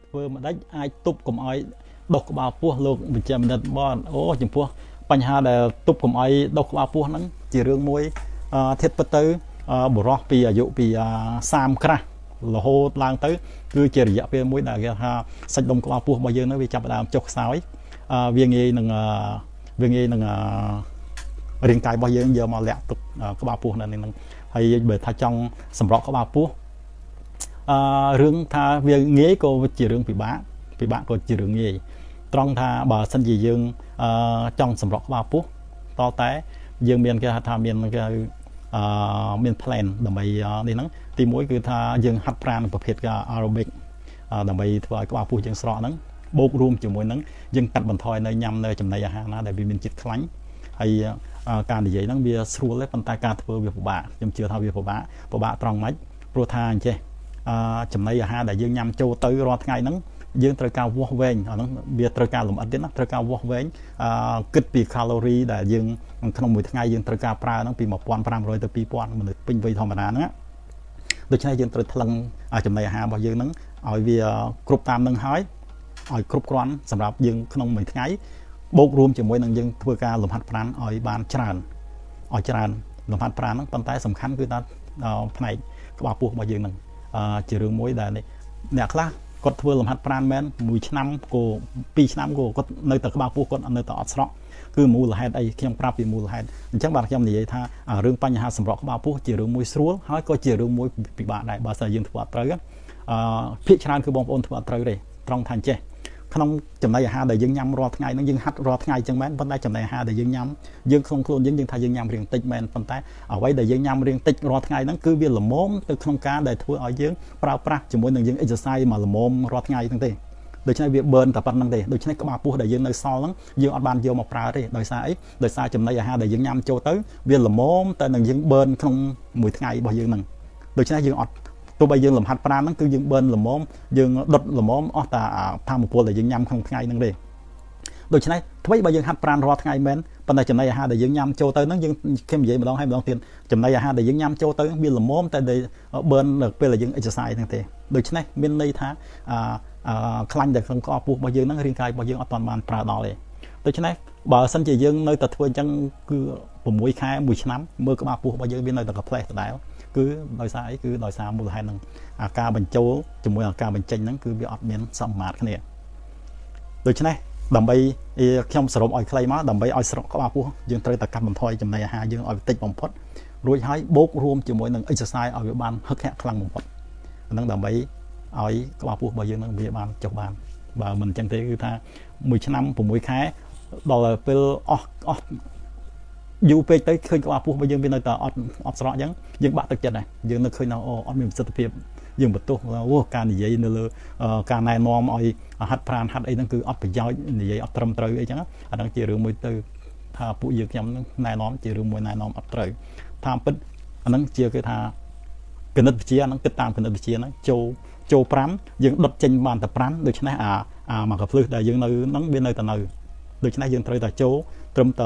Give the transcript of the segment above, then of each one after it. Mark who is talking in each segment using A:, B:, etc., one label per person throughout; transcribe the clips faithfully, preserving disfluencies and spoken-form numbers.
A: ធ្វើមិនដាច់អាចទប់កុំឲ្យដុសក្បាលពោះលោកវិជ្ជាបណ្ឌិតបងអូចំពោះបញ្ហាដែលទប់កុំឲ្យដុសក្បាលពោះហ្នឹងជារឿងមួយធៀបទៅបុរសពីអាយុពីសាមក្រាស់រហូតឡើងទៅគឺជារយៈពេលមួយដែលគេថាសាច់ដុំក្បាលពោះរបស់យើងហ្នឹងវាចាប់ផ្ដើមចុះខ្សោយវាងាយនឹងវាងាយនឹងរាងកាយរបស់យើងយកមកលាក់ទុកក្បាលពោះនៅនឹងហើយបើថាចង់សម្រក់ក្បាលពោះអឺរឿងថាវាងាយក៏ជារឿងពិបាកពិបាកក៏ជារឿងងាយត្រង់ថាបើសិនជាយើងអឺចង់សម្រក់ក្បាលពោះតតែយើងមានគេថាមានគេអឺមាន plan ដើម្បីនេះហ្នឹងទីមួយគឺថាយើងហាត់ប្រាណប្រភេទ aerobic ដើម្បីធ្វើឲ្យក្បាលពោះយើងស្រកហ្នឹងបូករួមជាមួយនឹងយើងកាត់បន្ថយនៅញ៉ាំនៅចំណីអាហារណាដែលវាមានជាតិខ្លាញ់ហើយការនិយាយហ្នឹងវាស្រួលទេប៉ុន្តែការធ្វើវាពិបាកខ្ញុំជឿថាវាពិបាកពិបាកត្រង់ម៉េចព្រោះថាអញ្ចេះចំណីអាហារដែលយើងញ៉ាំចូលទៅរាល់ថ្ងៃហ្នឹងយើងត្រូវការវាស់វែងអាហ្នឹងវាត្រូវការលម្អិតទៀតណាត្រូវការវាស់វែងគិតពី calorie ដែលយើងក្នុងមួយថ្ងៃយើងត្រូវការប្រើហ្នឹងពីmột nghìn năm trămទៅពីរពាន់មនុស្សពេញវ័យធម្មតាហ្នឹងដូច្នេះយើងត្រូវថ្លឹងចំណីអាហាររបស់យើងហ្នឹងឲ្យវាគ្រប់តាមនឹងហើយឲ្យគ្រប់គ្រាន់សម្រាប់យើងក្នុងមួយថ្ងៃបូករួមជាមួយនឹងយើងធ្វើការលំហាត់ប្រាណឲ្យបានច្រើនឲ្យច្រើនលំហាត់ប្រាណហ្នឹងប៉ុន្តែសំខាន់គឺថាផ្នែកក្បាលពោះរបស់យើងហ្នឹងជារឿងមួយដែលអ្នកខ្លះគាត់ធ្វើលំហាត់ប្រាណមែនមួយឆ្នាំក៏ពីរឆ្នាំក៏គាត់នៅតែក្បាលពោះគាត់នៅតែអត់ស្រក់គឺមូលហេតុអីខ្ញុំប្រាប់ពីមូលហេតុអញ្ចឹងបាទខ្ញុំនិយាយថារឿងបញ្ហាសម្រក់ក្បាលពោះជារឿងមួយស្រួលហើយក៏ជារឿងមួយពិបាកដែរបើសិនយើងធ្វើអត់ត្រូវអឺភាគច្រើនគឺបងប្អូនធ្វើអត់ត្រូវទេត្រង់ថាអញ្ចេះក្នុងចំណីអាហារដែលយើងញ៉ាំរាល់ថ្ងៃហ្នឹងយើងហាត់រាល់ថ្ងៃអញ្ចឹងមែនប៉ុន្តែចំណីអាហារដែលយើងញ៉ាំយើងក្នុងខ្លួនយើងយើងថាយើងញ៉ាំរៀងតិចមែនប៉ុន្តែអ្វីដែលយើងញ៉ាំរៀងតិចរាល់ថ្ងៃហ្នឹងគឺវាល្មមទៅក្នុងការដែលធ្វើឲ្យយើងប្រើប្រាស់ជាមួយនឹងយើង exercise មកល្មមរាល់ថ្ងៃហ្នឹងទេដូច្នេះវា burn តែប៉ុណ្្នឹងទេដូច្នេះក្បាលពោះដែលយើងនៅសល់ហ្នឹងយើងអត់បានយកមកប្រើទេដោយសារអីដោយសារចំណីអាហារដែលយើងញ៉ាំចូលទៅវាល្មមតែនឹងយើង burn ក្នុងមួយថ្ងៃរបស់យើងហ្នឹងដូច្នេះយើងអត់ទោះបីយើងលំហាត់ប្រាណហ្នឹងគឺយើង burn ល្មមយើងដុតល្មមអស់តែថាមពលដែលយើងញ៉ាំក្នុងថ្ងៃហ្នឹងទេដូច្នេះថ្មីបើយើងហាត់ប្រាណរាល់ថ្ងៃមែនប៉ុន្តែចំណីអាហារដែលយើងញ៉ាំចូលទៅហ្នឹងយើងខ្ញុំនិយាយម្ដងហើយម្ដងទៀតចំណីអាហារដែលយើងញ៉ាំចូលទៅវាល្មមតែ burn នៅពេលដែលយើង exercise ហ្នឹងទេដូច្នេះមានន័យថាអឺខ្លាញ់តែក្នុងក្បាលពោះរបស់យើងហ្នឹងរាងកាយរបស់យើងអត់ទាន់បានប្រើដល់ទេដូច្នេះបើសិនជាយើងនៅតែធ្វើអញ្ចឹងគឺ6ខែមួយឆ្នាំមើលក្បាលពោះរបស់យើងវានៅតែកាផ្លេសដដែលគឺដោយសារអីគឺដោយសារមូលហេតុហ្នឹងអាការបញ្ចូលជាមួយអាការបញ្ចេញហ្នឹងគឺវាអត់មានសមមាត្រគ្នាដូច្នេះដើម្បីខ្ញុំសរុបឲ្យខ្លីមកដើម្បីឲ្យស្រកក្បាលពោះយើងត្រូវតែកាត់បន្ថយចំណីអាហារយើងឲ្យតិចបំផុតរួចហើយបូករួមជាមួយនឹង exercise ឲ្យវាបានហឹកហាក់ខ្លាំងបំផុតហ្នឹងដើម្បីឲ្យក្បាលពោះរបស់យើងនឹងវាបានចុះបានបើមិនអញ្ចឹងទេគឺថាមួយឆ្នាំ6ខែដល់ពេលអស់អស់យូរពេកទៅឃើញក្បាលពោះរបស់យើងវានៅតែអត់អត់ស្រកអញ្ចឹងយើងបាក់ទឹកចិត្តដែរយើងនៅឃើញថាអូអត់មានប្រសិទ្ធភាពយើងបន្ទោសអូការនិយាយនៅលើការណែនាំឲ្យហាត់ប្រាណហាត់អីហ្នឹងគឺអត់ប្រយោជន៍និយាយអត់ត្រឹមត្រូវអីចឹងអាហ្នឹងជារឿងមួយទៅថាពួកយើងខ្ញុំណែនាំជារឿងមួយណែនាំអត់ត្រូវតាមពិតអាហ្នឹងជាគេថាគណិតវិទ្យាហ្នឹងគិតតាមគណិតវិទ្យាហ្នឹងចូលចូល5យើងដុតចេញបានតែ5ដូច្នេះអាអាមកកាភ្លឹះដែលយើងនៅហ្នឹងវានៅតែនៅដូច្នេះយើងត្រូវតែចូលត្រឹមតែ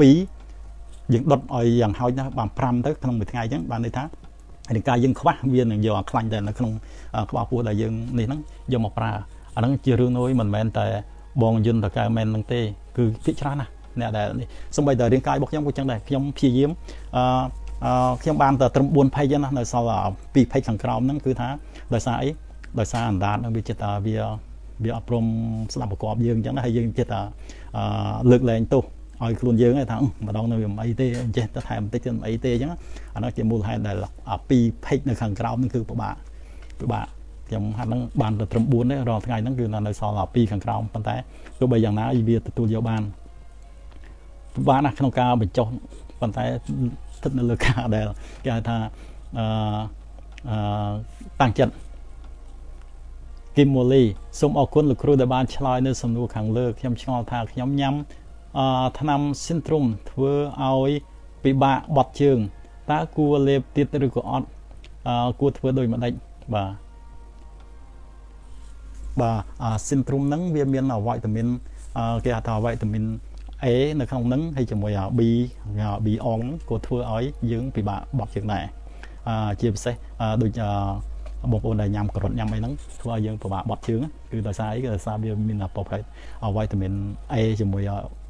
A: 2យើងដុតឲ្យយ៉ាងហោចណាស់បាន5ទៅក្នុងមួយថ្ងៃអញ្ចឹងបានន័យថារាងកាយយើងខ្វះវានឹងយកអាខ្លាញ់តែនៅក្នុងក្បាលពោះដែលយើងនេះហ្នឹងយកមកប្រើអាហ្នឹងជារឿងមួយមិនមែនតែបងយន្តតកែមែនហ្នឹងទេគឺភាគច្រើនណាស់អ្នកដែលនេះសូម្បីតែរាងកាយរបស់ខ្ញុំក៏ចឹងដែរខ្ញុំព្យាយាមអឺអឺខ្ញុំបានតែត្រឹម4 page ណានៅសល់2 page ខាងក្រោមហ្នឹងគឺថាដោយសារអីដោយសារអណ្ដាតវាចិត្តថាវាវាអត់ព្រមស្ដាប់ប្រកបយើងអញ្ចឹងណាហើយយើងចិត្តថាអឺលើកលែងទោសឲ្យខ្លួនយើងឯងថាម្ដងនៅវាមិនអីទេអញ្ចេះទៅថែមបន្តិចទៅមិនអីទេអញ្ចឹងអានោះជាមូលហេតុដែល2 page នៅខាងក្រោមហ្នឹងគឺពិបាកពិបាកខ្ញុំហាត់ហ្នឹងបានតែត្រឹម4ទេរាល់ថ្ងៃហ្នឹងគឺនៅសល់2ខាងក្រោមប៉ុន្តែទោះបីយ៉ាងណាវាទទួលយកបានពិបាកណាស់ក្នុងការបញ្ចុះប៉ុន្តែស្ថិតនៅលើការដែលគេហៅថាអឺអឺតាំងចិត្តគីមម៉ូលីសូមអរគុណលោកគ្រូដែលបានឆ្លើយនៅសំណួរខាងលើខ្ញុំឆ្ងល់ថាខ្ញុំញ៉ាំអឺថ្នាំ Syntrum ធ្វើឲ្យពិបាកបត់ជើងតើគួរលេបទៀតឬក៏អត់អឺគួរធ្វើដូចម្ដេចបាទបាទ Syntrum ហ្នឹងវាមានវីតាមីនគេហៅថាវីតាមីន A នៅក្នុងហ្នឹងហើយជាមួយ B B អងក៏ធ្វើឲ្យយើងពិបាកបត់ជើងដែរអឺជាពិសេសដូចបងប្អូនដែលញ៉ាំការ៉ុតញ៉ាំអីហ្នឹងធ្វើឲ្យយើងពិបាកបត់ជើងគឺដោយសារអីគឺដោយសារវាមានប្រភេទវីតាមីន A ជាមួយ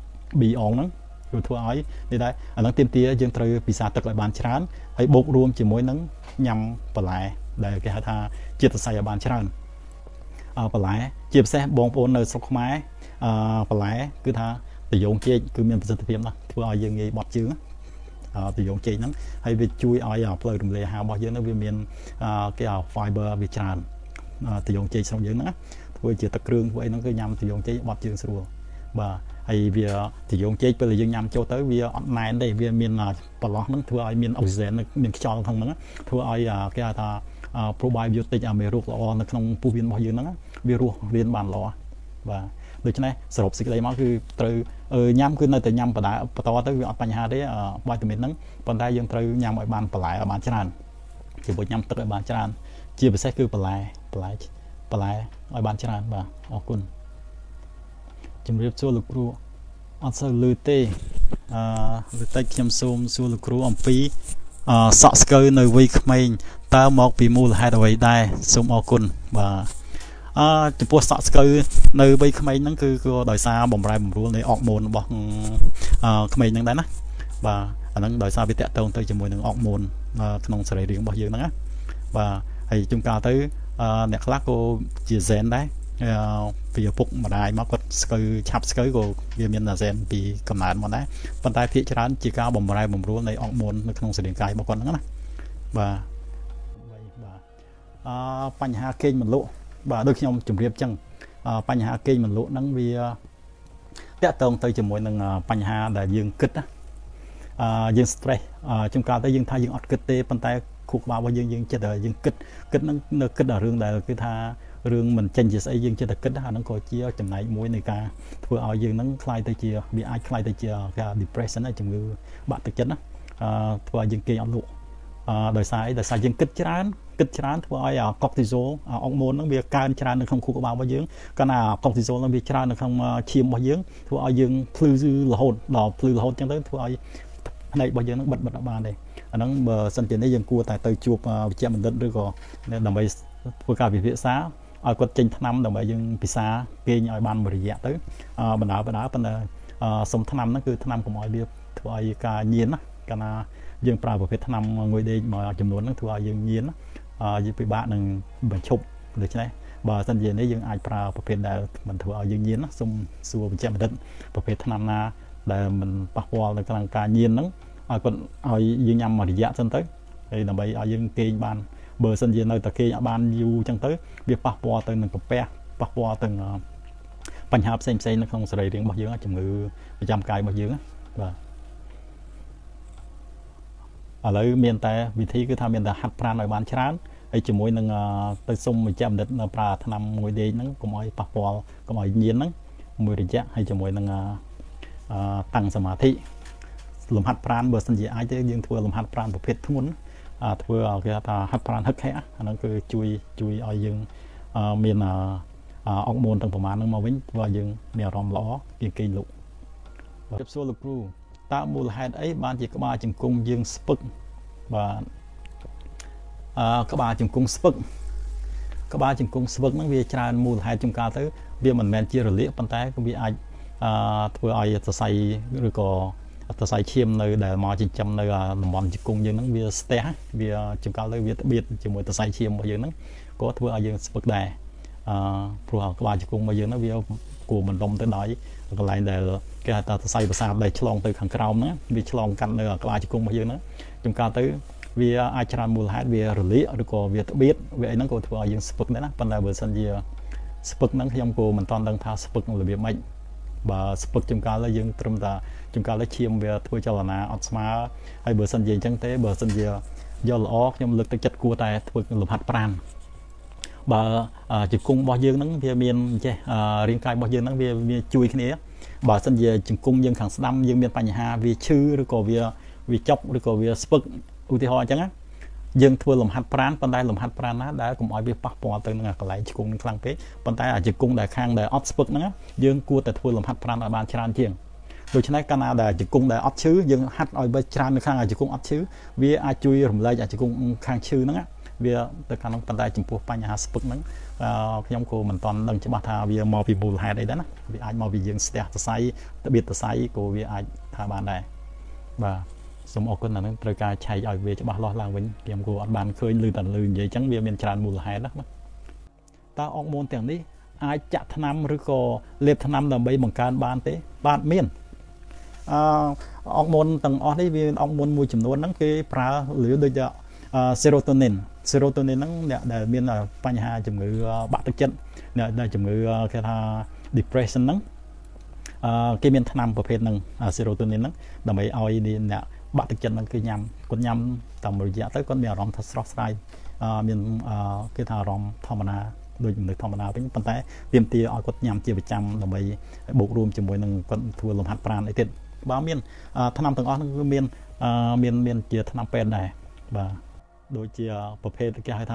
A: B អងហ្នឹងគឺធ្វើឲ្យនេះដែរអាហ្នឹងទាមទារយើងត្រូវពិសាទឹកឲ្យបានច្រើនហើយបូករួមជាមួយនឹងញ៉ាំបន្លែដែលគេហៅថាជាតិសរសៃឲ្យបានច្រើនអឺបន្លែជាពិសេសបងប្អូននៅស្រុកខ្មែរអឺបន្លែគឺថាតាយ៉ងចេកគឺមានប្រសិទ្ធភាពណាស់ធ្វើឲ្យយើងងាយបត់ជើងតាយ៉ងចេកហ្នឹងហើយវាជួយឲ្យផ្លូវរំលាយអាហាររបស់យើងហ្នឹងវាមានគេហៅ fiber វាច្រើនតាយ៉ងចេកស្រុកយើងហ្នឹងធ្វើជាទឹកគ្រឿងធ្វើអីហ្នឹងគឺញ៉ាំតាយ៉ងចេកបត់ជើងស្រួលបាទហើយវាតាយ៉ងចេកពេលយើងញ៉ាំចូលទៅវាអត់ណែនទេវាមានប្រឡោះហ្នឹងធ្វើឲ្យមានអុកស៊ីហ្សែនមានខ្យល់ក្នុងហ្នឹងធ្វើឲ្យគេហៅថា probiotic អាមេរោគល្អនៅក្នុងពោះវៀនរបស់យើងហ្នឹងវារស់រានបានល្អបាទដូច្នេះសរុបសេចក្តីមកគឺត្រូវញ៉ាំគឺនៅតែញ៉ាំបន្តបន្តទៅវាអត់បញ្ហាទេវីតាមីនហ្នឹងប៉ុន្តែយើងត្រូវញ៉ាំឲ្យបានបន្លែឲ្យបានច្រើនជាមួយញ៉ាំទឹកឲ្យបានច្រើនជាពិសេសគឺបន្លែបន្លែបន្លែឲ្យបានច្រើនបាទអរគុណជំរាបសួរលោកគ្រូអត់សូវលឺទេអឺលើកតិចខ្ញុំសូមសួរលោកគ្រូអំពីអឺសក់ស្កើនៅវ័យក្មេងតើមកពីមូលហេតុអ្វីដែរសូមអរគុណបាទអឺចំពោះសក់ស្កើនៅវ័យក្មេងហ្នឹងគឺគឺដោយសារបំរែបំរួលនៃអរម៉ូនរបស់អឺក្មេងហ្នឹងដែរណាបាទអាហ្នឹងដោយសារវាតាក់ទងទៅជាមួយនឹងអរម៉ូនក្នុងសរីរាង្គរបស់យើងហ្នឹងណាបាទហើយជួនកាលទៅអ្នកខ្លះក៏ជាហ្សែនដែរពីឪពុកម្ដាយមកគាត់ស្កើឆាប់ស្កើក៏វាមានហ្សែនពីកំណើតមកដែរប៉ុន្តែភាគច្រើនជាការបំរែបំរួលនៃអរម៉ូននៅក្នុងសរីរាង្គកាយរបស់គាត់ហ្នឹងណាបាទបាទអឺបញ្ហាគេងមិនលក់បាទដូចខ្ញុំជម្រាបចឹងបញ្ហាគេងមិនលក់ហ្នឹងវាតាក់ទងទៅជាមួយនឹងបញ្ហាដែលយើងគិតណាអឺយើង stress ជួនកាលទៅយើងថាយើងអត់គិតទេប៉ុន្តែខួរក្បាលរបស់យើងយើងចិត្តយើងគិតគិតហ្នឹងនៅគិតដល់រឿងដែលគឺថារឿងមិនចេញជាស្អីយើងចិត្តតែគិតអាហ្នឹងក៏ជាចំណែកមួយនៃការធ្វើឲ្យយើងហ្នឹងคล้ายទៅជាវាអាចคล้ายទៅជាគេ depression ជំងឺបាក់ទឹកចិត្តណាអឺធ្វើឲ្យយើងគេងអត់លក់អឺដោយសារអីដោយសារយើងគិតច្រើនគិតច្រើនធ្វើឲ្យ cortisol អរម៉ូនហ្នឹងវាកើនច្រើននៅក្នុងខួរក្បាលរបស់យើងកាលណា cortisol ហ្នឹងវាច្រើននៅក្នុងឈាមរបស់យើងធ្វើឲ្យយើងភ្លឺរហូតដល់ភ្លឺរហូតចឹងទៅធ្វើឲ្យផ្នែករបស់យើងហ្នឹងបិទបិទអត់បានទេអាហ្នឹងបើសិនជានេះយើងគួរតែទៅជួបវិជ្ជបណ្ឌិតឬក៏ដើម្បីធ្វើការពិភាក្សាឲ្យគាត់ចេញថ្នាំដើម្បីយើងពិសាគេងឲ្យបានមួយរយៈទៅបណ្ដាបណ្ដាប៉ុន្តែសុំថ្នាំហ្នឹងគឺថ្នាំកុំឲ្យវាធ្វើឲ្យការញៀនណាកាលណាយើងប្រើប្រភេទថ្នាំងុយដេកមកចំនួនហ្នឹងធ្វើឲ្យយើងញៀនយើងពិបាកនឹងបញ្ឈប់ដូច្នេះបើសិនជានេះយើងអាចប្រើប្រភេទដែលមិនធ្វើឲ្យយើងញៀនណាសូមសួរវិជ្ជបណ្ឌិតប្រភេទថ្នាំណាដែលមិនប៉ះពាល់ទៅក្នុងការញៀនហ្នឹងឲ្យគាត់ឲ្យយើងញ៉ាំមួយរយៈសិនទៅហើយដើម្បីឲ្យយើងគេងបានបើសិនជានៅតែគេងអត់បានយូរអញ្ចឹងទៅវាប៉ះពាល់ទៅនឹងកាពះប៉ះពាល់ទៅបញ្ហាផ្សេងផ្សេងនៅក្នុងសរីរាង្គរបស់យើងជំងឺប្រចាំកាយរបស់យើងបាទឥឡូវមានតែវិធីគឺថាមានតែហាត់ប្រាណឲ្យបានច្រើនហើយជាមួយនឹងទៅសុំវិជ្ជបណ្ឌិតប្រើថ្នាំមួយដេកហ្នឹងកុំឲ្យប៉ះពាល់កុំឲ្យញៀនហ្នឹងមួយរយៈហើយជាមួយនឹងតាំងសមាធិលំហាត់ប្រាណបើសិនជាអាចទេយើងធ្វើលំហាត់ប្រាណប្រភេទធ្ងន់ធ្វើគេថាហាត់ប្រាណហឹកហែអាហ្នឹងគឺជួយជួយឲ្យយើងមានអរម៉ូនទាំងប្រមាណហ្នឹងមកវិញធ្វើឲ្យយើងមានអារម្មណ៍ល្អជាងគេងលក់ជម្រាបសួរលោកគ្រូតើមូលហេតុអីបានជាក្បាលជង្គង់យើងស្ពឹកបាទអឺក្បាលជង្គង់ស្ពឹកក្បាលជង្គង់ស្ពឹកហ្នឹងវាច្រើនមូលហេតុជួនកាលទៅវាមិនមែនជារលាកប៉ុន្តែវាអាចអឺធ្វើឲ្យសរសៃឬក៏សរសៃឈាមនៅដែលមកចិញ្ចឹមនៅតំបន់ជង្គង់យើងហ្នឹងវាស្ទះវាជួនកាលទៅវាត្បៀតជាមួយសរសៃឈាមរបស់យើងហ្នឹងក៏ធ្វើឲ្យយើងស្ពឹកដែរអឺព្រោះក្បាលជង្គង់របស់យើងហ្នឹងវាគួរបន្លំទៅដោយកន្លែងដែលគេហៅថាសរសៃប្រសាទដែលឆ្លងទៅខាងក្រោមហ្នឹងវាឆ្លងកាត់នៅក្បាលជង្គង់របស់យើងហ្នឹងជួនកាលទៅវាអាចច្រើនមូលហេតុវារលាកឬក៏វាត្បៀតវាអីហ្នឹងក៏ធ្វើឲ្យយើងស្ពឹកដែរណាប៉ុន្តែបើសិនជាស្ពឹកហ្នឹងខ្ញុំក៏មិនតាន់ដឹងថាស្ពឹកនឹងរបៀបម៉េចបើស្ពឹកជួនកាលយើងត្រឹមតែជួនកាលឈាមវាធ្វើចលនាអត់ស្មើហើយបើសិនជាអញ្ចឹងទេបើសិនជាយកល្អខ្ញុំលើកទឹកចិត្តគួរតែធ្វើលំហាត់ប្រាណបើជង្គង់របស់យើងហ្នឹងវាមានចេះរាងកាយរបស់យើងហ្នឹងវាវាជួយគ្នាបើសិនជាជង្គង់យើងខាងស្ដាំយើងមានបញ្ហាវាឈឺឬក៏វាវាចុកឬក៏វាស្ពឹកឧទាហរណ៍អញ្ចឹងណាយើងធ្វើលំហាត់ប្រាណប៉ុន្តែលំហាត់ប្រាណណាដែលកុំឲ្យវាប៉ះពាល់ទៅនឹងកន្លែងជង្គង់នឹងខ្លាំងពេកប៉ុន្តែអាជង្គង់ដែលខាងដែលអត់ស្ពឹកហ្នឹងយើងគួរតែធ្វើលំហាត់ប្រាណឲ្យបានច្រើនជាងដូច្នេះកាលណាដែលជង្គង់ដែលអត់ឈឺយើងហាត់ឲ្យបានច្រើននៅខាងអាជង្គង់អត់ឈឺវាអាចជួយរំលែកអាជង្គង់ខាងឈឺហ្នឹងវាទៅខាងនោះប៉ុន្តែចំពោះបញ្ហាស្ពឹកហ្នឹងខ្ញុំក៏មិនទាន់ដឹងច្បាស់ថាវាមកពីមូលហេតុអីដែរណាវាអាចមកពីយើងស្ទះសរសៃត្បៀតសរសៃក៏វាអាចថាបានដែរបាទសូមអរគុណអានឹងត្រូវការឆែកឲ្យវាច្បាស់លាស់ឡើងវិញខ្ញុំក៏អត់បានឃើញឮតែឮនិយាយអញ្ចឹងវាមានច្រើនមូលហេតុណាបាទតើអុកមូនទាំងនេះអាចចាក់ថ្នាំឬក៏លេបថ្នាំដើម្បីបង្កើនបានទេបាទមានអឺអុកមូនទាំងអស់នេះវាអុកមូនមួយចំនួនហ្នឹងគេប្រើឬដូចជា serotonin serotonin ហ្នឹងអ្នកដែលមានបញ្ហាជំងឺបាក់ទឹកចិត្តអ្នកដែលជំងឺគេថា depression ហ្នឹងអឺគេមានថ្នាំប្រភេទហ្នឹង serotonin ហ្នឹងដើម្បីឲ្យអ្នកបាក់ទឹកចិត្តហ្នឹងគឺញ៉ាំគាត់ញ៉ាំតាមរយៈទៅគាត់មានអារម្មណ៍ថាស្រស់ស្រាយអឺមានគេថាអារម្មណ៍ធម្មតាដូចមនុស្សធម្មតាវិញប៉ុន្តែទាមទារឲ្យគាត់ញ៉ាំជាប្រចាំដើម្បីបូករួមជាមួយនឹងគាត់ធ្វើលំហាត់ប្រាណអីទៀតបាទមានថ្នាំទាំងអស់ហ្នឹងគឺមានមានមានជាថ្នាំពេទ្យដែរបាទដូចជាប្រភេទគេហៅថា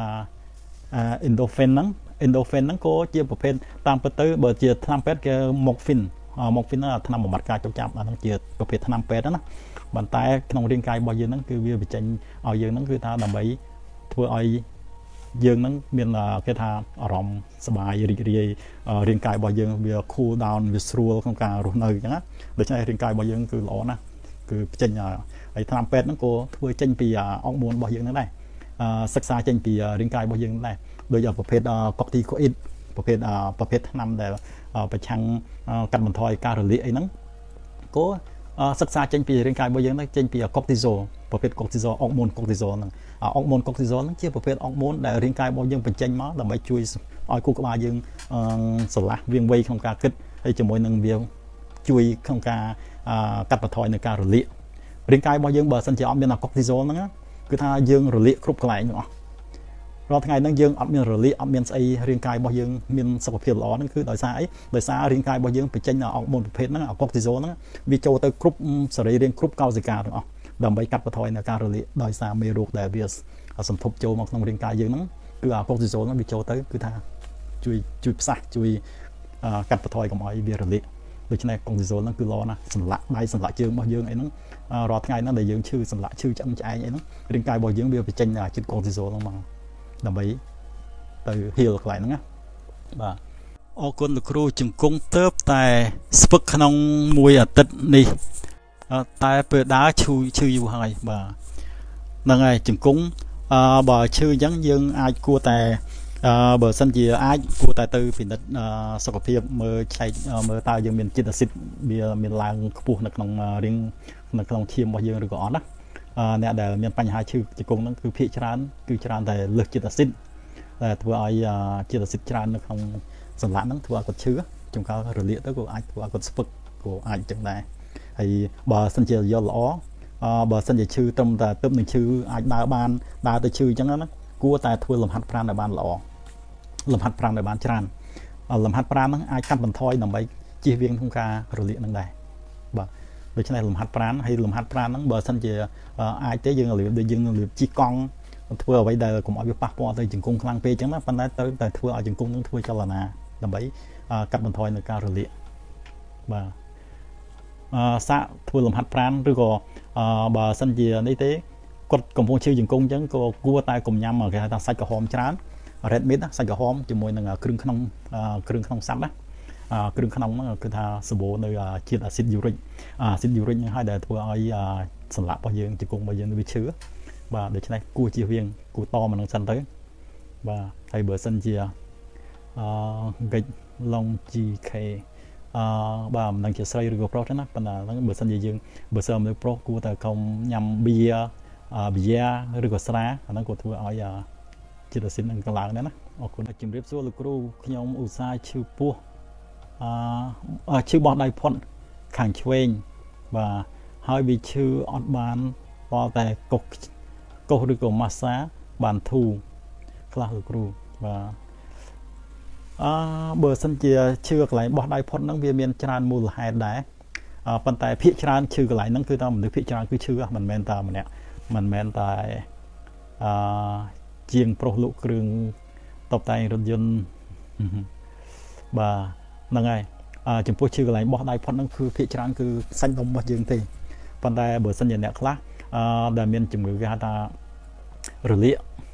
A: endorphin ហ្នឹង endorphin ហ្នឹងក៏ជាប្រភេទតាមពិតទៅបើជាថ្នាំពេទ្យគេ morphine morphine ហ្នឹងថ្នាំបំបត្តិការចុកចាប់អាហ្នឹងជាប្រភេទថ្នាំពេទ្យណាប៉ុន្តែក្នុងរាងកាយរបស់យើងហ្នឹងគឺវាបញ្ចេញឲ្យយើងហ្នឹងគឺថាដើម្បីធ្វើឲ្យយើងហ្នឹងមានគេថាអារម្មណ៍សប្បាយរីករាយរាងកាយរបស់យើងវា cool down វាស្រួលក្នុងការរស់នៅអញ្ចឹងណាដូច្នេះរាងកាយរបស់យើងគឺល្អណាស់គឺបញ្ចេញហើយថ្នាំពេទ្យហ្នឹងក៏ធ្វើចេញពីអុកមូនរបស់យើងហ្នឹងដែរសិក្សាចេញពីរាងកាយរបស់យើងដែរដូចប្រភេទ corticoid ប្រភេទប្រភេទថ្នាំដែលប្រឆាំងកាត់បន្ថយការរលាកអីហ្នឹងក៏សិក្សាចេញពីរាងកាយរបស់យើងហ្នឹងចេញពី cortisol ប្រភេទ cortisol អុកមូន cortisol ហ្នឹងអុកមូន cortisol ហ្នឹងជាប្រភេទអុកមូនដែលរាងកាយរបស់យើងបញ្ចេញមកដើម្បីជួយឲ្យខួរក្បាលយើងស្រឡះវាងវៃក្នុងការគិតហើយជាមួយនឹងវាជួយក្នុងការកាត់បន្ថយនៅការរលាករាងកាយរបស់យើងបើសិនជាអត់មាន cortisol ហ្នឹងគឺថាយើងរលាកគ្រប់កន្លែងទាំងអស់រាល់ថ្ងៃហ្នឹងយើងអត់មានរលាកអត់មានស្អីរាងកាយរបស់យើងមានសុខភាពល្អហ្នឹងគឺដោយសារអីដោយសាររាងកាយរបស់យើងបញ្ចេញអុកមូនប្រភេទហ្នឹង cortisol ហ្នឹងវាចូលទៅគ្រប់សរីរាង្គគ្រប់កោសិកាទាំងអស់ដើម្បីកាត់បន្ថយនៅការរលាកដោយសារមេរោគដែលវាសន្ធប់ចូលមកក្នុងរាងកាយយើងហ្នឹងគឺអា cortisol ហ្នឹងវាចូលទៅគឺថាជួយជួយផ្សះជួយកាត់បន្ថយកុំឲ្យវារលាកដូច្នេះ cortisol ហ្នឹងគឺល្អណាស់សម្លាក់ដៃសម្លាក់ជើងរបស់យើងអីហ្នឹងរាល់ថ្ងៃហ្នឹងដែលយើងឈឺសម្លាក់ឈឺឆ្អឹងឆ្អែងអីហ្នឹងរាងកាយរបស់យើងវាបញ្ចេញជាតិ cortisol ហ្នឹងមកដើម្បីទៅ heal កន្លែងហ្នឹងណាបាទអរគុណលោកគ្រូជង្គង់ទៅតែស្ពឹកក្នុងមួយអាទិត្យនេះតែពេលដើរឈឺឈឺយូរហើយបាទហ្នឹងហើយជង្គង់អឺបើឈឺអញ្ចឹងយើងអាចគួរតែអឺបើសិនជាអាចគួរតែទៅពិនិត្យសុខភាពមើលឆែកមើលតើយើងមានជាតិអាស៊ីតវាមានឡើងខ្ពស់នៅក្នុងរាងនៅក្នុងឈាមរបស់យើងឬក៏អត់ណាអ្នកដែលមានបញ្ហាឈឺជង្គង់ហ្នឹងគឺភាគច្រើនគឺច្រើនតែលើសជាតិអាស៊ីតតែធ្វើឲ្យជាតិអាស៊ីតច្រើននៅក្នុងសន្លាក់ហ្នឹងធ្វើឲ្យគាត់ឈឺចង្កល់រលាកទៅក៏អាចធ្វើឲ្យគាត់ស្ពឹកក៏អាចចឹងដែរហើយបើសិនជាយល់ល្អអឺបើសិនជាឈឺត្រឹមតែទឹកនឹងឈឺអាចដើរបានដើរទៅឈឺអញ្ចឹងណាគួរតែធ្វើលំហាត់ប្រាណឲ្យបានល្អលំហាត់ប្រាណឲ្យបានច្រើនលំហាត់ប្រាណហ្នឹងអាចកាត់បន្ថយដើម្បីជៀសវាងក្នុងការរលាកហ្នឹងដែរបាទដូច្នេះលំហាត់ប្រាណហើយលំហាត់ប្រាណហ្នឹងបើសិនជាអាចទេយើងរៀបដូចយើងរៀបជិះកង់ធ្វើអ្វីដែលកុំឲ្យវាប៉ះពាល់ទៅជង្គង់ខ្លាំងពេកអញ្ចឹងណាប៉ុន្តែទៅតែធ្វើឲ្យជង្គង់ហ្នឹងធ្វើចលនាដើម្បីកាត់បន្ថយនៅការរលាកបាទអឺសាកធ្វើលំហាត់ប្រាណឬក៏បើសិនជានេះទេគាត់កំពុងឈឺជង្គង់អញ្ចឹងក៏គួរតែកុំញ៉ាំគេហៅថាសាច់ក្រហមច្រើន red meat សាច់ក្រហមជាមួយនឹងគ្រឿងក្នុងគ្រឿងក្នុងសត្វណាគ្រឿងក្នុងហ្នឹងគឺថាសម្បូរនៅជាតិអាស៊ីតយូរិកអាស៊ីតយូរិកហ្នឹងហើយដែលធ្វើឲ្យសន្លាក់របស់យើងជង្គង់របស់យើងវាឈឺបាទដូច្នេះគួរជៀសវាងគួរតមកនឹងសិនទៅបាទហើយបើសិនជាអឺ Gate Long ជី เค អឺបាទមិនដឹងជាស្រីឬក៏ប្រុសទេណាប៉ុន្តែហ្នឹងបើសិនជាយើងបើសិនមនុស្សប្រុសគួរតែកុំញ៉ាំបៀបៀឬក៏ស្រាអាហ្នឹងក៏ធ្វើឲ្យជាតិអាស៊ីតនឹងឡើងដែរណាអរគុណជំរាបសួរលោកគ្រូខ្ញុំឧស្សាហ៍ឈឺពោះអឺឈឺបោះដៃផុតខាងឆ្វេងបាទហើយវាឈឺអត់បានតតែកុសកុសឬក៏ម៉ាស្សាបានធូរខ្លះលោកគ្រូបាទអឺបើសិនជាឈឺកន្លែងបោះដៃផុតហ្នឹងវាមានច្រើនមូលហេតុដែរប៉ុន្តែភាគច្រើនឈឺកន្លែងហ្នឹងគឺថាមនុស្សភាគច្រើនគឺឈឺមិនមែនតែម្នាក់មិនមែនតែអឺជាងប្រុសលក់គ្រឿងតបតែងរថយន្តបាទហ្នឹងហើយចំពោះឈឺកន្លែងបោះដៃផុតហ្នឹងគឺភាគច្រើនគឺសាច់ដុំរបស់យើងទេប៉ុន្តែបើសិនជាអ្នកខ្លះអឺដែលមានជំងឺគេហៅថារលាក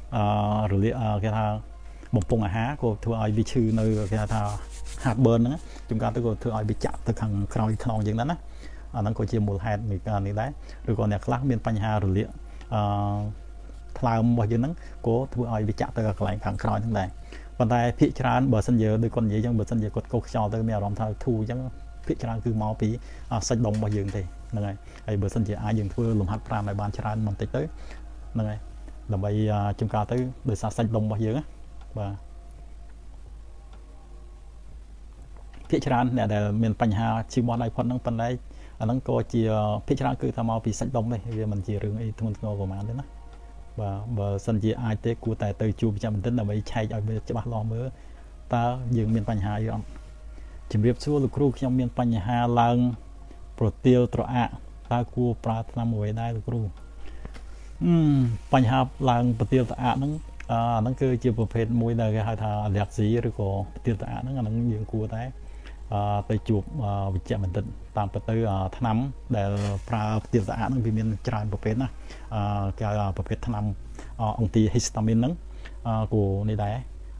A: រលាកគេថាបំពង់អាហារក៏ធ្វើឲ្យវាឈឺនៅគេថា heartburn ហ្នឹងជួនកាលទៅក៏ធ្វើឲ្យវាចាក់ទៅខាងក្រោយខ្នងយ៉ាងហ្នឹងណាអាហ្នឹងក៏ជាមូលហេតុនៃការនេះដែរឬក៏អ្នកខ្លះមានបញ្ហារលាកអឺថ្លើមរបស់យើងហ្នឹងក៏ធ្វើឲ្យវាចាក់ទៅកន្លែងខាងក្រោយហ្នឹងដែរប៉ុន្តែភាគច្រើនបើសិនជាដូចគាត់និយាយអញ្ចឹងបើសិនជាគាត់កោសខ្យល់ទៅមានអារម្មណ៍ថាធូរអញ្ចឹងភាគច្រើនគឺមកពីសាច់ដុំរបស់យើងទេហ្នឹងហើយហើយបើសិនជាអាចយើងធ្វើលំហាត់ប្រាណឲ្យបានច្រើនបន្តិចទៅហ្នឹងហើយដើម្បីជួនកាលទៅដោយសារសាច់ដុំរបស់យើងណាបាទភាគច្រើនអ្នកដែលមានបញ្ហាឈឺមាត់ដៃផុតហ្នឹងប៉ុន្តែអាហ្នឹងក៏ជាភាគច្រើនគឺថាមកពីសាច់ដុំទេវាមិនជារឿងអីធ្ងន់ធ្ងរប្រហែលទេណាបាទបើសិនជាអាចទេគួរតែទៅជួបវិជ្ជបណ្ឌិតដើម្បីឆែកឲ្យវាច្បាស់លាស់មើលតើយើងមានបញ្ហាអីអត់ជំរាបសួរលោកគ្រូខ្ញុំមានបញ្ហាឡើងប្រទាលត្រអាក់តើគួរប្រើថ្នាំអ្វីដែរលោកគ្រូបញ្ហាឡើងប្រទាលត្រអាក់ហ្នឹងអាហ្នឹងគឺជាប្រភេទមួយដែលគេហៅថា allergy ឬក៏ប្រទាលត្រអាក់ហ្នឹងអាហ្នឹងយើងគួរតែទៅជួបវិជ្ជបណ្ឌិតតាមពិតទៅថ្នាំដែលប្រើប្រទាលត្រអាក់ហ្នឹងវាមានច្រើនប្រភេទណាគេហៅប្រភេទថ្នាំអង់ទីហីស្តាមីនហ្នឹងគួរនេះដែរ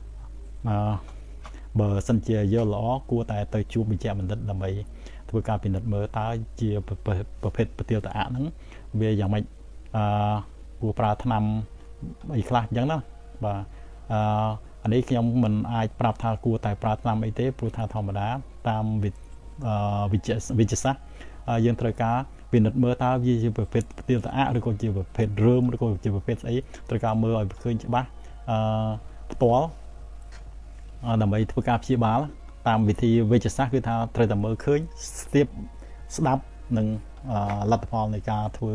A: បើសិនជាយល់ល្អគួរតែទៅជួបវិជ្ជបណ្ឌិតដើម្បីធ្វើការពិនិត្យមើលតើជាប្រភេទប្រទាលត្រអាក់ហ្នឹងវាយ៉ាងម៉េចអឺគួរប្រើថ្នាំអីខ្លះអញ្ចឹងណាបាទអឺអានេះខ្ញុំមិនអាចប្រាប់ថាគួរតែប្រើថ្នាំអីទេព្រោះថាធម្មតាតាមវិវិជ្ជាវិទ្យាសាស្ត្រយើងត្រូវការពិនិត្យមើលតើវាជាប្រភេទប្រទាលត្រអាក់ឬក៏ជាប្រភេទរើមឬក៏ជាប្រភេទស្អីត្រូវការមើលឲ្យឃើញច្បាស់អឺផ្ទាល់ដើម្បីធ្វើការព្យាបាលតាមវិធីវិទ្យាសាស្ត្រគឺថាត្រូវតែមើលឃើញស្ទាបស្ដាប់និងលទ្ធផលនៃការធ្វើ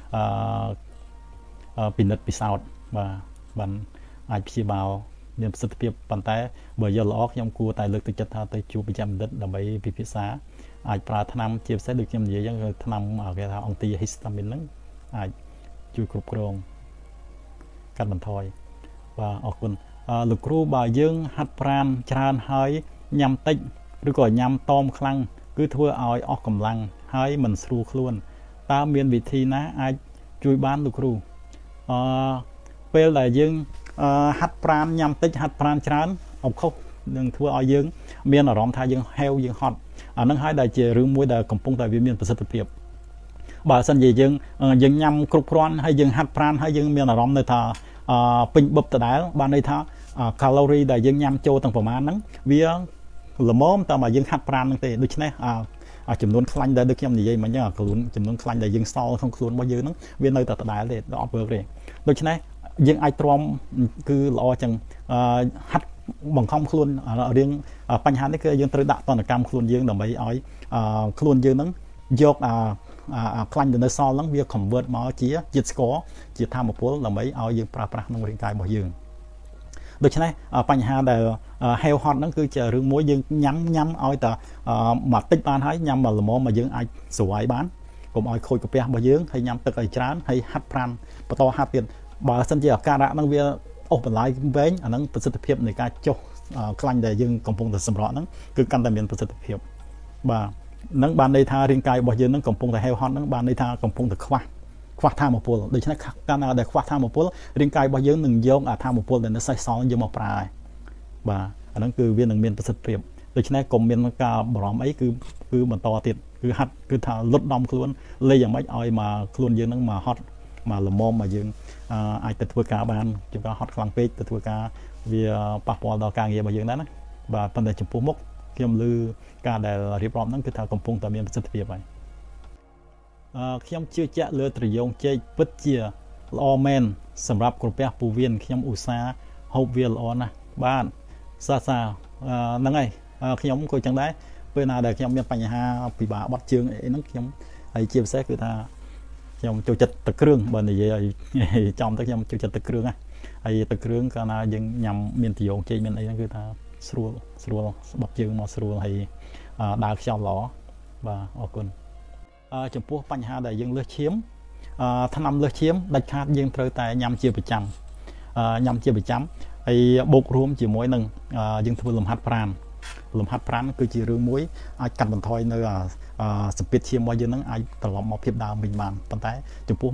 A: អឺពិនិត្យពិសោធន៍បាទបានអាចព្យាបាលមានប្រសិទ្ធភាពប៉ុន្តែបើយល់ល្អខ្ញុំគួរតែលើកទឹកចិត្តថាទៅជួបវិជ្ជបណ្ឌិតដើម្បីពិភាក្សាអាចប្រើថ្នាំជាពិសេសដូចខ្ញុំនិយាយអញ្ចឹងថ្នាំគេថាអង់ទីហីស្តាមីនហ្នឹងអាចជួយគ្រប់គ្រងកាត់បន្ថយបាទអរគុណលោកគ្រូបើយើងហាត់ប្រាណច្រើនហើយញ៉ាំតិចឬក៏ញ៉ាំតមខ្លាំងគឺធ្វើឲ្យអស់កម្លាំងហើយមិនស្រួលខ្លួនតើមានវិធីណាអាចជួយបានលោកគ្រូអឺពេលដែលយើងហាត់ប្រាណញ៉ាំតិចហាត់ប្រាណច្រើនអុកខុសនឹងធ្វើឲ្យយើងមានអារម្មណ៍ថាយើងហេវយើងហត់អានឹងហើយដែលជារឿងមួយដែលកំពុងតែវាមានប្រសិទ្ធភាពបើសិនជាយើងយើងញ៉ាំគ្រប់គ្រាន់ហើយយើងហាត់ប្រាណហើយយើងមានអារម្មណ៍នៅថាពេញបឹបដដែលបានន័យថាកាឡូរីដែលយើងញ៉ាំចូលទាំងប្រមាណហ្នឹងវាល្មមតែមកយើងហាត់ប្រាណហ្នឹងទេដូច្នេះអាចំនួនខ្លាញ់ដែលដូចខ្ញុំនិយាយមិញហ្នឹងខ្លួនចំនួនខ្លាញ់ដែលយើងសល់ក្នុងខ្លួនរបស់យើងហ្នឹងវានៅតែដដែលទេអត់វើទេដូច្នេះយើងអាចទ្រាំគឺល្អចឹងហាត់បង្ខំខ្លួនរៀងបញ្ហានេះគឺយើងត្រូវដាក់តនកម្មខ្លួនយើងដើម្បីឲ្យខ្លួនយើងហ្នឹងយកអាខ្លាញ់ទៅនៅសល់ហ្នឹងវា convert មកជាជាតិស្ករជាធម្មពលដើម្បីឲ្យយើងប្រើប្រាស់ក្នុងរាងកាយរបស់យើងដូច្នេះបញ្ហាដែលហេវហត់ហ្នឹងគឺជារឿងមួយយើងញ៉ាំញ៉ាំឲ្យតែមកតិចបានហើយញ៉ាំមកល្មមមកយើងអាចស្រួយបានកុំឲ្យខូចកាពះរបស់យើងហើយញ៉ាំទឹកឲ្យច្រើនហើយហាត់ប្រាណបន្តហាត់ទៀតបើសិនជាអាការៈហ្នឹងវាអូសបន្លាយវែងអាហ្នឹងប្រសិទ្ធភាពនៃការចុះខ្លាញ់ដែលយើងកំពុងតែសម្រក់ហ្នឹងគឺកាន់តែមានប្រសិទ្ធភាពបាទនឹងបានន័យថារាងកាយរបស់យើងហ្នឹងកំពុងតែហេវហត់ហ្នឹងបានន័យថាកំពុងតែខ្វះខ្វះធម៌ពលដូច្នេះកាលណាដែលខ្វះធម៌ពលរាងកាយរបស់យើងនឹងយកអាធម៌ពលដែលនៅសេសសល់យកមកប្រើបាទអាហ្នឹងគឺវានឹងមានប្រសិទ្ធភាពដូច្នេះកុំមានការបារម្ភអីគឺគឺបន្តទៀតគឺហាត់គឺថាលុតដំខ្លួនលេយ៉ាងម៉េចឲ្យមកខ្លួនយើងហ្នឹងមកហត់មកល្មមមកយើងអាចទៅធ្វើការបានជាការហត់ខ្លាំងពេកទៅធ្វើការវាប៉ះពាល់ដល់ការងាររបស់យើងដែរណាបាទប៉ុន្តែចំពោះមុខខ្ញុំឮការដែលរៀបរាប់ហ្នឹងគឺថាកំពុងតែមានប្រសិទ្ធភាពហើយអឺខ្ញុំជឿជាក់លើត្រយងចេកពិតជាល្អមែនសម្រាប់ក្រពះពោះវៀនខ្ញុំឧស្សាហ៍ហូបវាល្អណាស់បាទសាសាហ្នឹងហើយខ្ញុំក៏ចឹងដែរពេលណាដែលខ្ញុំមានបញ្ហាពិបាកបត់ជើងអីហ្នឹងខ្ញុំហើយជាពិសេសគឺថាខ្ញុំចូលចិត្តទឹកគ្រឿងបើនិយាយឲ្យចំទៅខ្ញុំចូលចិត្តទឹកគ្រឿងណាហើយទឹកគ្រឿងកាលណាយើងញ៉ាំមានត្រយងចេកមានអីហ្នឹងគឺថាស្រួលស្រួលស្បប់ជើងមកស្រួលហើយដើរខ្យល់ល្អបាទអរគុណចំពោះបញ្ហាដែលយើងលើសឈាមថ្នាំលើសឈាមដាច់ខាតយើងត្រូវតែញ៉ាំជាប្រចាំញ៉ាំជាប្រចាំហើយបូករួមជាមួយនឹងយើងធ្វើលំហាត់ប្រាណលំហាត់ប្រាណគឺជារឿងមួយអាចកាត់បន្ថយនៅសម្ពាធឈាមរបស់យើងនឹងអាចត្រឡប់មកភាពដើមវិញបានប៉ុន្តែចំពោះមុខ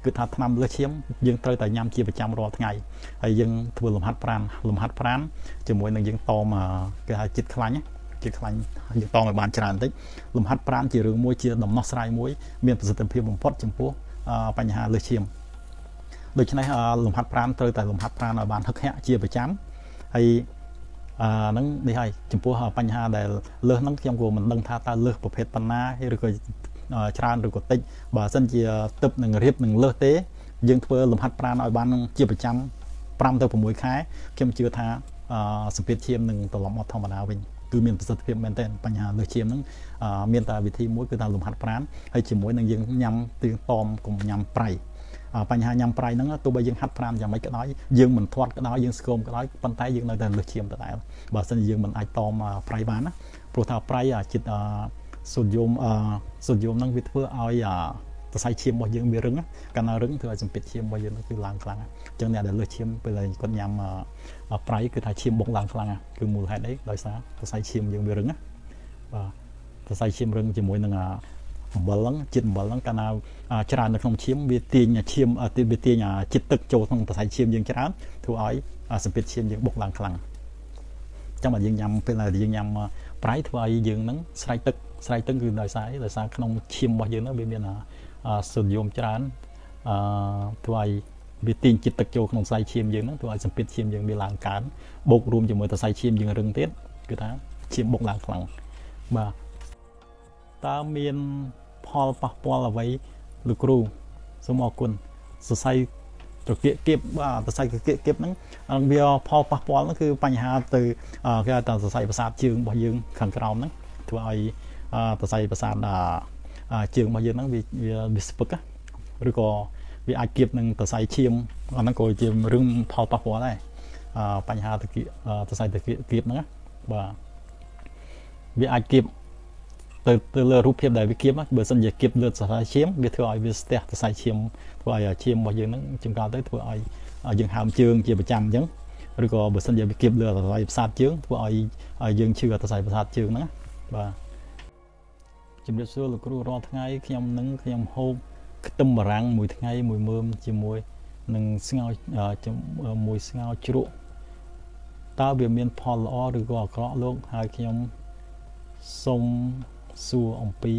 A: គឺថាថ្នាំលើសឈាមយើងត្រូវតែញ៉ាំជាប្រចាំរាល់ថ្ងៃហើយយើងធ្វើលំហាត់ប្រាណលំហាត់ប្រាណជាមួយនឹងយើងតមគេហៅចិត្តខ្លាញ់ចិត្តខ្លាញ់យើងតមឲ្យបានច្រើនបន្តិចលំហាត់ប្រាណជារឿងមួយជាដំណោះស្រាយមួយមានប្រសិទ្ធភាពបំផុតចំពោះបញ្ហាលើសឈាមដូច្នេះលំហាត់ប្រាណត្រូវតែលំហាត់ប្រាណឲ្យបានហឹកហាក់ជាប្រចាំហើយអឺហ្នឹងនេះហើយចំពោះបញ្ហាដែលលើសហ្នឹងខ្ញុំក៏មិនដឹងថាតើលើសប្រភេទប៉ុណ្ណាឬក៏ច្រើនឬក៏តិចបើសិនជាទឹកនឹងរៀបនឹងលើសទេយើងធ្វើលំហាត់ប្រាណឲ្យបានជាប្រចាំ5ទៅ6ខែខ្ញុំជឿថាសម្ពាធឈាមនឹងត្រឡប់មកធម្មតាវិញគឺមានប្រសិទ្ធភាពមែនទែនបញ្ហាលើសឈាមហ្នឹងមានតែវិធីមួយគឺថាលំហាត់ប្រាណហើយជាមួយនឹងយើងញ៉ាំទៀងតមកុំញ៉ាំប្រៃបញ្ហាញ៉ាំប្រៃហ្នឹងទោះបីយើងហាត់ប្រាណយ៉ាងម៉េចក៏ដោយយើងមិនធាត់ក៏ដោយយើងស្គមក៏ដោយប៉ុន្តែយើងនៅតែលើសឈាមដដែលបើមិនយើងមិនអាចតមប្រៃបានណាព្រោះថាប្រៃចិត្តសូដ្យូមសូដ្យូមហ្នឹងវាធ្វើឲ្យសរសៃឈាមរបស់យើងវារឹងកាលណារឹងធ្វើឲ្យសម្ពាធឈាមរបស់យើងគឺឡើងខ្លាំងអញ្ចឹងអ្នកដែលលើសឈាមពេលគាត់ញ៉ាំប្រៃគឺថាឈាមបុកឡើងខ្លាំងគឺមូលហេតុអីដោយសារសរសៃឈាមយើងវារឹងណាបាទសរសៃឈាមរឹងជាមួយនឹងអំបិលហ្នឹងជាតិអំបិលហ្នឹងកាលណាច្រើននៅក្នុងឈាមវាទាញឈាមវាទាញជាតិទឹកចូលក្នុងសរសៃឈាមយើងច្រើនធ្វើឲ្យសម្ពាធឈាមយើងបុកឡើងខ្លាំងចាំបើយើងញ៉ាំពេលដែលយើងញ៉ាំប្រៃធ្វើឲ្យយើងហ្នឹងស្រេកទឹកស្រេកទឹកគឺដោយសារដោយសារក្នុងឈាមរបស់យើងហ្នឹងវាមានសូដ្យូមច្រើនអឺធ្វើឲ្យវាទាញជាតិទឹកចូលក្នុងសរសៃឈាមយើងហ្នឹងធ្វើឲ្យសម្ពាធឈាមយើងវាឡើងកើនបូករួមជាមួយសរសៃឈាមយើងរឹងទៀតគឺថាឈាមបុកឡើងខ្លាំងបាទតើមានផលប៉ះពាល់អ្វីលោកគ្រូសូមអរគុណសរសៃត្រគាកគៀបបាទសរសៃត្រគាកគៀបហ្នឹងវាផលប៉ះពាល់ហ្នឹងគឺបញ្ហាទៅគេហៅថាសរសៃប្រសាទជើងរបស់យើងខាងក្រោមហ្នឹងធ្វើឲ្យសរសៃប្រសាទជើងរបស់យើងហ្នឹងវាវាស្ពឹកឬក៏វាអាចគៀបនឹងសរសៃឈាមអាហ្នឹងក៏ជារឿងផលប៉ះពាល់ដែរបញ្ហាត្រគាកសរសៃត្រគាកគៀបហ្នឹងបាទវាអាចគៀបទៅទៅលើរូបភាពដែលវាគៀបបើសិនជាគៀបលើសរសៃឈាមវាធ្វើឲ្យវាស្ទះសរសៃឈាមធ្វើឲ្យឈាមរបស់យើងហ្នឹងចង្កល់ទៅធ្វើឲ្យយើងហើមជើងជាប្រចាំអញ្ចឹងឬក៏បើសិនជាវាគៀបលើសរសៃប្រសាទជើងធ្វើឲ្យយើងឈឺសរសៃប្រសាទជើងហ្នឹងបាទជំរាបសួរលោកគ្រូរាល់ថ្ងៃខ្ញុំនឹងខ្ញុំហូបខ្ទឹមបារាំងមួយថ្ងៃមួយមើមជាមួយនឹងស្ងោជាមួយស្ងោជ្រក់តើវាមានផលល្អឬក៏អាក្រក់លោកហើយខ្ញុំសូមសួរអំពី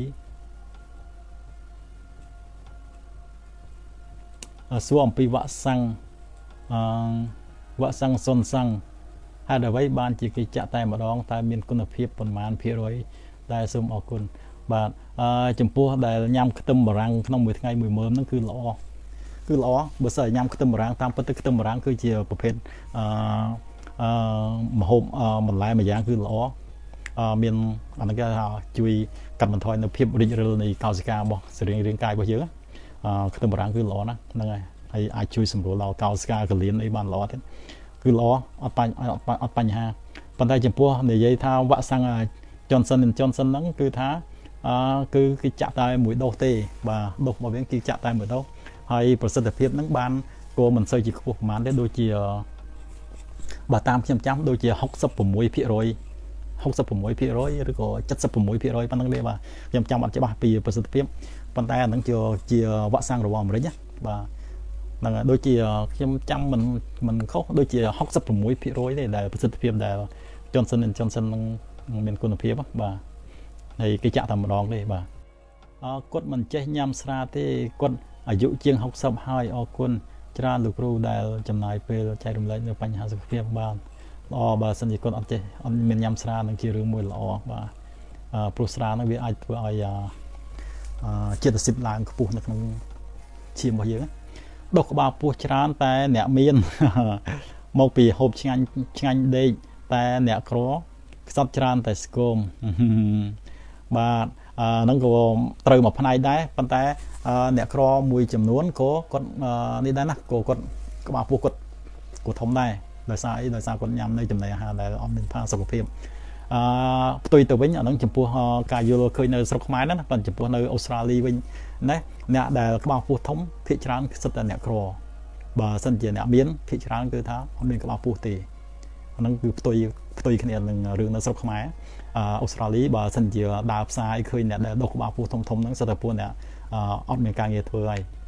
A: សួរអំពីវ៉ាក់សាំងអឺវ៉ាក់សាំងសុនសាំងហេតុអ្វីបានជាគេចាក់តែម្ដងតែមានគុណភាពប៉ុន្មានភាគរយដែលសូមអរគុណបាទអឺចំពោះដែលញ៉ាំខ្ទឹមបារាំងក្នុងមួយថ្ងៃមួយមើមហ្នឹងគឺល្អគឺល្អបើសិនញ៉ាំខ្ទឹមបារាំងតាមពិតទៅខ្ទឹមបារាំងគឺជាប្រភេទអឺអឺម្ហូបបន្លែមួយយ៉ាងគឺល្អអឺមានអានេះគេថាជួយកាត់បន្ថយនៅភាពរីករាលនៃកោសិការបស់សរីរាង្គកាយរបស់យើងអឺខ្ទឹមបារាំងគឺល្អណាស់ហ្នឹងហើយហើយអាចជួយសម្រួលដល់កោសិកាកលៀនអីបានល្អទៀតគឺល្អអត់បញ្ហាអត់បញ្ហាប៉ុន្តែចំពោះនិយាយថាវ៉ាក់សាំង Johnson and Johnson ហ្នឹងគឺថាអឺគឺគេចាក់តែមួយដូសទេបាទដូសរបស់វាគេចាក់តែមួយដូសហើយប្រសិទ្ធភាពហ្នឹងបានក៏មិនសូវជាខ្ពស់ប្រហែលទេដូចជាបើតាមខ្ញុំចាំដូចជាhốc sáu mươiភាគរយhốc sáu mươiភាគរយឬក៏七十sáuភាគរយប៉ុណ្ណឹងទេបាទខ្ញុំចាំអត់ច្បាស់ពីប្រសិទ្ធភាពប៉ុន្តែអាហ្នឹងជាជាវ៉ាក់សាំងរបស់អាមេរិកណាបាទហ្នឹងហើយដូចជាខ្ញុំចាំមិនមិនខុសដូចជាhốc sáuភាគរយទេដែលប្រសិទ្ធភាពដែល Johnson and Johnson នឹងមានគុណភាពបាទហើយគេចាក់តែម្ដងទេបាទអរគាត់មិនចេះញ៉ាំស្រាទេគាត់អាយុជាងหกสิบហើយអរគុណច្រើនលោកគ្រូដែលចំណាយពេលចែករំលែកនៅបញ្ហាសុខភាពបានល្អបើសិនជាគាត់អត់ចេះអត់មានញ៉ាំស្រានឹងជារឿងមួយល្អបាទព្រោះស្រានឹងវាអាចធ្វើឲ្យជាតិអាស៊ីតឡើងខ្ពស់នៅក្នុងឈាមរបស់យើងដុសក្បាលពោះច្រើនតែអ្នកមានមកពីហូបឆ្ងាញ់ឆ្ងាញ់ដេកតែអ្នកក្រខ្សត់ច្រើនតែស្គមបាទហ្នឹងក៏ត្រូវមកផ្នែកដែរប៉ុន្តែអ្នកក្រមួយចំនួនក៏គាត់នេះដែរណាក៏គាត់ក្បាលពោះគាត់ក៏ធំដែរដោយសារអីដោយសារគាត់ញ៉ាំនៅចំណីអាហារដែលអត់មានផាសុខភាពអឺផ្ទុយទៅវិញអាហ្នឹងចំពោះការយល់ឃើញនៅស្រុកខ្មែរណាប៉ុន្តែចំពោះនៅអូស្ត្រាលីវិញណាអ្នកដែលក្បាលពោះធំភាគច្រើនគឺសិតតែអ្នកក្របើសិនជាអ្នកមានភាគច្រើនគឺថាអត់មានក្បាលពោះទេអាហ្នឹងគឺផ្ទុយផ្ទុយគ្នានឹងរឿងនៅស្រុកខ្មែរអូស្ត្រាលីបើសិនជាដើរផ្សារឃើញអ្នកដែលដុសក្បាលពោះធំធំហ្នឹងសិតតែពួកអ្នកអត់មានការងារធ្វើហើយ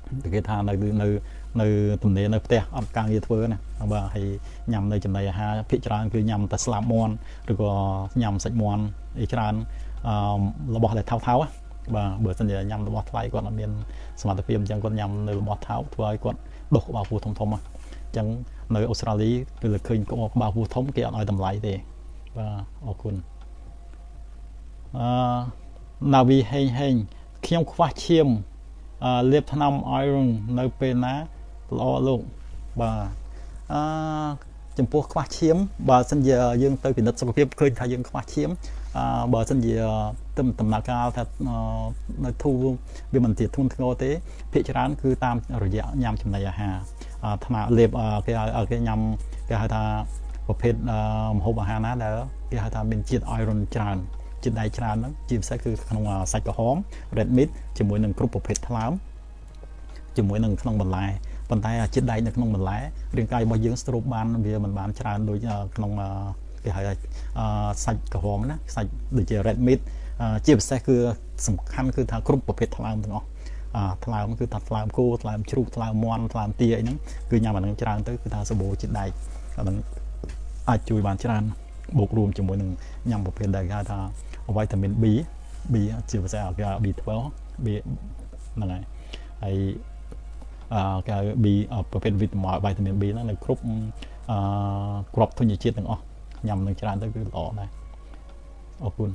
A: គេថានៅនៅនៅទំនេរនៅផ្ទះអត់ការងារធ្វើណាបាទហើយញ៉ាំនៅចំណីអាហារភាគច្រើនគឺញ៉ាំតែស្លាបមាន់ឬក៏ញ៉ាំសាច់មាន់អីច្រើនអឺរបស់ដែលថោថោបាទបើសិនជាញ៉ាំរបស់ថ្លៃគាត់អត់មានសមត្ថភាពអញ្ចឹងគាត់ញ៉ាំនៅរបស់ថោធ្វើឲ្យគាត់ដុសក្បាលពោះធំធំអញ្ចឹងនៅអូស្ត្រាលីគឺឃើញក្បាលពោះធំគេអត់ឲ្យតម្លៃទេបាទអរគុណអឺណាវីហេងហេងខ្ញុំខ្វះឈាមអឺលាបថ្នាំ iron នៅពេលណាល្អលោកបាទអឺចំពោះខ្វះឈាមបើសិនជាយើងទៅពិនិត្យសុខភាពឃើញថាយើងខ្វះឈាមអឺបើសិនជាទំដំណាក់កាលថានៅធូរវាមិនជាធ្ងន់ធ្ងរទេភាគច្រើនគឺតាមរយៈញ៉ាំចំណីអាហារថ្នាំលាបគេឲ្យគេញ៉ាំគេហៅថាប្រភេទម្ហូបអាហារណាដែលគេហៅថាមានជាតិ iron ច្រើនជាតិដែកច្រើនហ្នឹងជាពិសេសគឺក្នុងសាច់ក្រហម red meat ជាមួយនឹងគ្រប់ប្រភេទថ្លើមជាមួយនឹងក្នុងបន្លែប៉ុន្តែជាតិដែកនៅក្នុងបន្លែរាងកាយរបស់យើងស្រូបបានវាមិនបានច្រើនដូចក្នុងគេហៅថាសាច់ក្រហមណាសាច់ដូចជា red meat ជាពិសេសគឺសំខាន់គឺថាគ្រប់ប្រភេទថ្លើមទាំងអស់ថ្លើមគឺថាថ្លើមគោថ្លើមជ្រូកថ្លើមមាន់ថ្លើមទាអីហ្នឹងគឺញ៉ាំអាហ្នឹងច្រើនទៅគឺថាសម្បូរជាតិដែកអាហ្នឹងអាចជួយបានច្រើនបូករួមជាមួយនឹងញ៉ាំប្រភេទដែលគេហៅថាវីតាមីន B B ជាភាសាគេហៅ B 12 B ហ្នឹងហើយហើយអឺគេហៅ B ប្រភេទវីតាមីនវីតាមីន B ហ្នឹងនៅគ្រប់អឺគ្រាប់ធញ្ញជាតិទាំងអស់ញ៉ាំនឹងច្រើនទៅគឺល្អដែរអរគុណ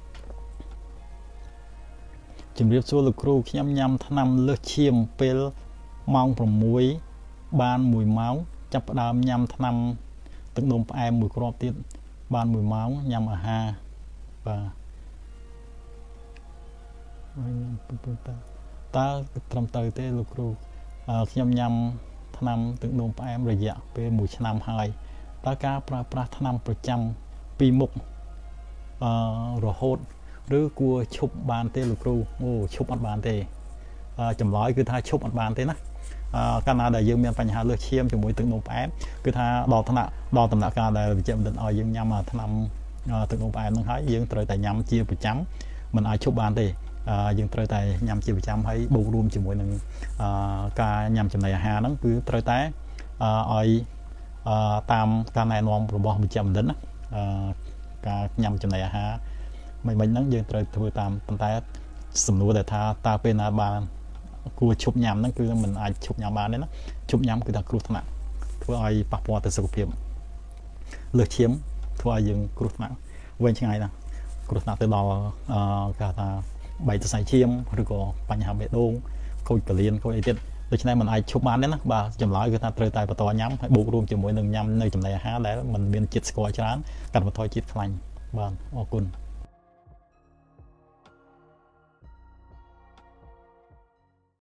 A: ជំរាបសួរលោកគ្រូខ្ញុំញ៉ាំថ្នាំលើសឈាមពេលម៉ោងប្រាំមួយបានមួយម៉ោងចាប់ផ្ដើមញ៉ាំថ្នាំទឹកនោមផ្អែមមួយគ្រាប់ទៀតបានមួយម៉ោងញ៉ាំអាហារបាទតើត្រឹមត្រូវទេលោកគ្រូខ្ញុំញ៉ាំថ្នាំទឹកនោមផ្អែមរយៈពេលមួយឆ្នាំហើយតើការប្រើប្រាស់ថ្នាំប្រចាំពីរមុខអឺរហូតឬគួរឈប់បានទេលោកគ្រូអូឈប់អត់បានទេចម្លើយគឺថាឈប់អត់បានទេណាកាលណាដែលយើងមានបញ្ហាលើសឈាមជាមួយទឹកនោមផ្អែមគឺថាដល់ថ្នាក់ដល់ដំណាក់កាលដែលវិជ្ជាបណ្ឌិតឲ្យយើងញ៉ាំថ្នាំទឹកនោមផ្អែមហ្នឹងហើយយើងត្រូវតែញ៉ាំជាប្រចាំមិនអាចឈប់បានទេយើងត្រូវតែញ៉ាំជាប្រចាំហើយបូករួមជាមួយនឹងការញ៉ាំចំណីអាហារហ្នឹងគឺត្រូវតែឲ្យតាមការណែនាំរបស់វិជ្ជាបណ្ឌិតណាការញ៉ាំចំណីអាហារមិនមិនហ្នឹងយើងត្រូវធ្វើតាមប៉ុន្តែសំណួរដែលថាតើពេលណាបានគួរឈប់ញ៉ាំហ្នឹងគឺមិនអាចឈប់ញ៉ាំបានទេណាឈប់ញ៉ាំគឺថាគ្រោះថ្នាក់ធ្វើឲ្យប៉ះពាល់ទៅសុខភាពលើសឈាមធ្វើឲ្យយើងគ្រោះថ្នាក់វែងឆ្ងាយណាស់គ្រោះថ្នាក់ទៅដល់គេថាបែកសរសៃឈាមឬក៏បញ្ហាបេះដូងខូចពលានខូចអីទៀតដូច្នេះมันអាចឈប់បានទេណាបាទចម្លើយគឺថាត្រូវតែបន្តញ៉ាំហើយបូករួមជាមួយនឹងញ៉ាំនៅចំណីអាហារដែលมันមានជាតិស្ករច្រើនកាត់បន្ថយជាតិខ្លាញ់បាទអរគុណ